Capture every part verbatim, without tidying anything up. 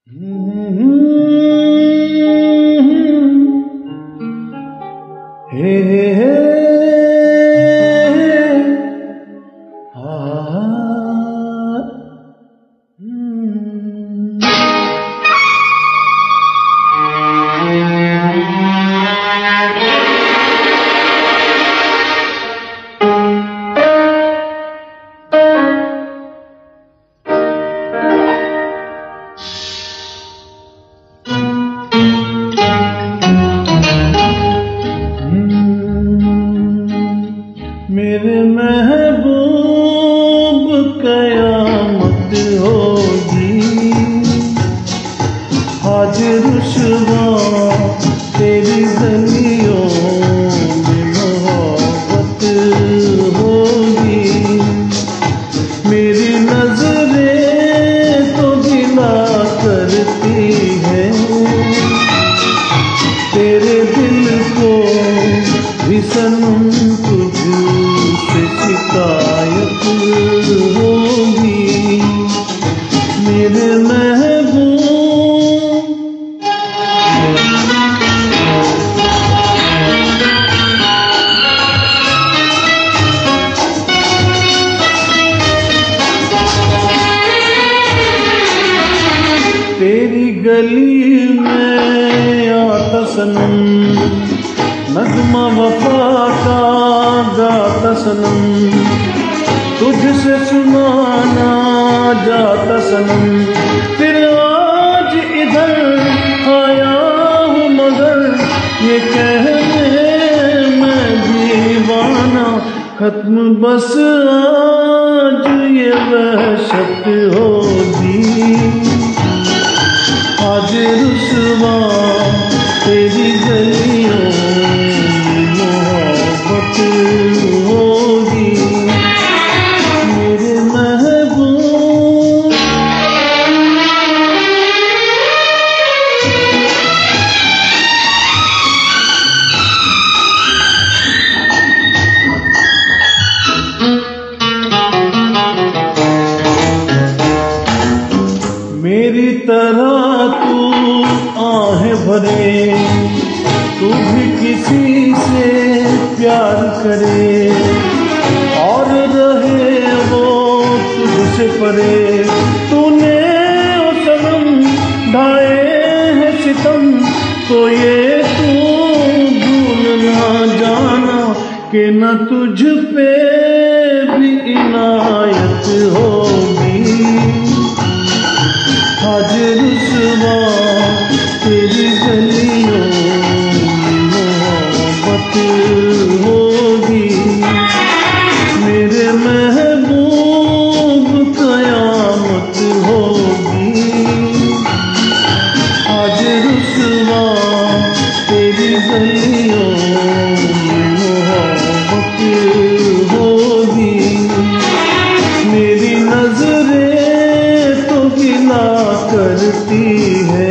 हे हे हे हा मेरे महबूब कयामत होगी, आज रुसवा तेरी गलियों में मोहब्बत होगी। मेरी नजरें तो गिला करती है, तेरे दिल को भी सनम तुझसे शिकायत होगी। मेरे महबूब तेरी गली में आता सनम, नगमा वफा का गाता सनम, तुझसे सुनाना जाता सनम। फिर आज इधर आया हूँ मगर ये कहने मैं दीवाना, खत्म बस आज ये वहशत होगी। आज रुसवा तेरी गलियों में मोहब्बत होगी। मेरे महबूब मेरी तरह तू आहें भरे, तू भी किसी से प्यार करे और रहे वो तुझसे परे। तूने ओ सनम ढाए हैं सितम, तो ये तू भूल ना जाना कि न तुझ पे भी इनायत होगी। आज रुसवा तेरी गलियों में मोहब्बत होगी। मेरे महबूब कयामत होगी। आज रुसवा तेरी गलियों में मोहब्बत होगी। मेरी नजरें तो गिला करती है,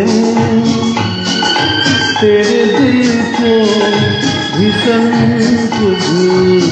तेरे दिल को भी सनम तुझ